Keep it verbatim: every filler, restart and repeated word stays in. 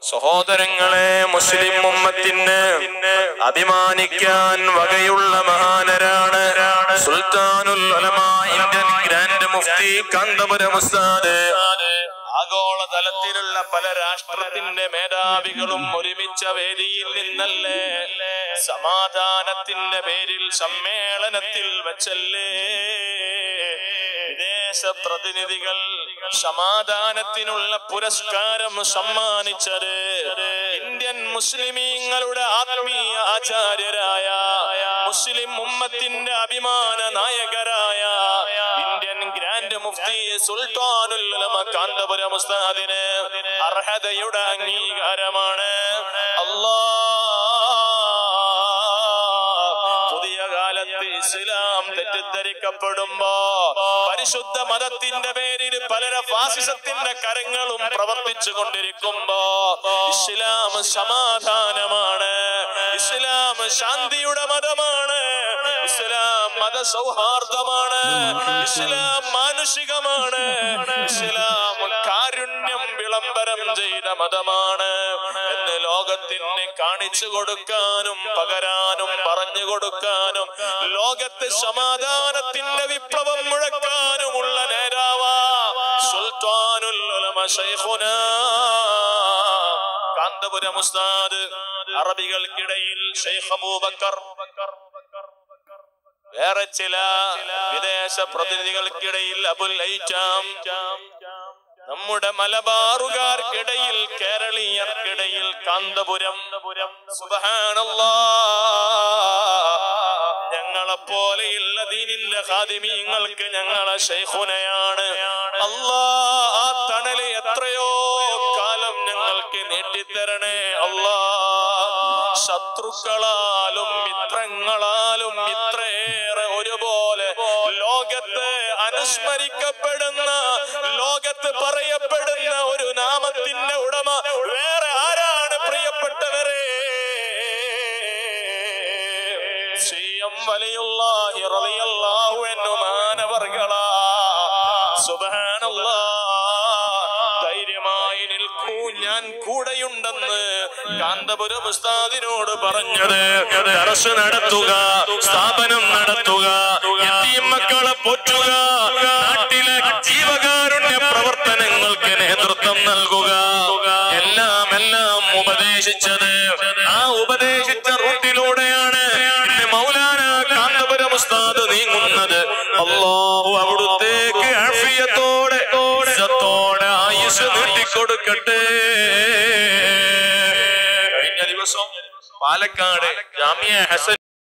സഹോദരങ്ങളെ, മുസ്ലിം ഉമ്മത്തിന് അഭിമാനിക്കാൻ വകയുള്ള മഹാനരാണ് സുൽത്താനുൽ ഉലമാ ഇന്ത്യൻ ഗ്രാൻഡ് മുഫ്തി കാന്തപുരം ഉസ്താദ്. ആഗോളതലത്തിലുള്ള പല രാഷ്ട്രത്തിന്റെ മേധാവികളും ഒരുമിച്ച വേദിയിൽ നിന്നല്ലേ സമാധാനത്തിന്റെ പേരിൽ സമ്മേളനത്തിൽ വെച്ചല്ലേ വിദേശ പ്രതിനിധികൾ സമാധാനത്തിനുള്ള പുരസ്കാരം സമ്മാനിച്ചത് ഇന്ത്യൻ മുസ്ലിമീങ്ങളുടെ ആത്മീയ ആചാര്യരായ മുസ്ലിം ഉമ്മത്തിന്റെ അഭിമാന നായകരായ ഇന്ത്യൻ ഗ്രാൻഡ് മുഫ്തി സുൽത്താനുൽ ഉലമാ കാന്തപുരം ഉസ്താദിന് അർഹതയുടെ അംഗീകാരമാണ്. അല്ലാഹ് പുതിയ കാലത്ത് ഇസ്ലാം തെറ്റിദ്ധരിക്കപ്പെടുമ്പോ പരിശുദ്ധ മതത്തിന്റെ പേരിൽ പലര ഫാസിസത്തിന്റെ കരങ്ങളും പ്രവർത്തിച്ചു കൊണ്ടിരിക്കുമ്പോ ഇസ്ലാം സമാധാനമാണ്, ഇസ്ലാം ശാന്തിയുടെ മതമാണ്, ഇസ്ലാം മത സൗഹാർദ്ദമാണ്, ഇസ്ലാം മാനുഷികമാണ്, ഇസ്ലാം കാരുണ്യം വിളംബരം ചെയ്ത മതമാണ് എന്ന് ലോകത്തിന് കാണിച്ചു കൊടുക്കാനും പകരാനും പറഞ്ഞു കൊടുക്കാനും ലോകത്ത് സമാധാനത്തിന്റെ വിപ്ലവം മുഴക്കാനുമുള്ള നേതാവാ സുൽത്താനുൽ ഉലമാ ശൈഖുനാ കാന്തപുരം ഉസ്താദ്. അറബികൾക്കിടയിൽ ശൈഖ് അബൂബക്കർ, വേറെ ചില വിദേശ പ്രതിനിധികൾക്കിടയിൽ അബുൽ ഐറ്റാം, നമ്മുടെ മലബാറുകാർക്കിടയിൽ കേരളീയർക്കിടയിൽ കാന്തപുരം. സുബ്ഹാനല്ലാഹ്, ഞങ്ങളെപ്പോലെയുള്ള ദീനിന്റെ ഖാദിമീങ്ങൾക്ക് ഞങ്ങളെ ശൈഖുനയാണ്. അല്ലാഹ് ആ തണല് എത്രയോ കാലം ഞങ്ങൾക്ക് നീട്ടിത്തരണേ അല്ലാഹ്. ശത്രുക്കളാലും മിത്രങ്ങളാലും ഇത്രയേറെ ഒരുപോലെ ലോകത്ത് അനുസ്മരിക്കപ്പെടുന്ന, ലോകത്ത് പറയപ്പെടുന്ന ഒരു നാമത്തിന്റെ ഉടമ വേറെ ആരാണ് പ്രിയപ്പെട്ടവരെ? സി എം വലിയുള്ളാഹി റളിയല്ലാഹു അൻഹു മാനവർകളാ. സുബ്ഹാനല്ലാഹ്, ധൈര്യമായി നിൽക്കൂ, ഞാൻ കൂടെയുണ്ടെന്ന് കാന്തപുരം ഉസ്താദിനോട് പറഞ്ഞത്. ദർസ് നടത്തുക, സ്ഥാപനം നടത്തുക, യതീം മക്കളെ പോറ്റുക, നാട്ടിലെ ജീവകാരുണ്യ പ്രവർത്തനങ്ങൾക്ക് നേതൃത്വം നൽകുക, എല്ലാം എല്ലാം ഉപദേശിച്ചത് ആ ഉപദേശിച്ച റൂട്ടിലൂടെയാണ് മൗലാന കാന്തപുരം ഉസ്താദ് നീങ്ങുന്നത്. അല്ലാഹു അവിടുത്തേക്ക് ആഫിയത്തോടെ ഇസ്സത്തോടെ ആയുസ് നീട്ടിക്കൊടുക്കട്ടെ. കഴിഞ്ഞ ദിവസം പാലക്കാട് ജാമിയ ഹസൻ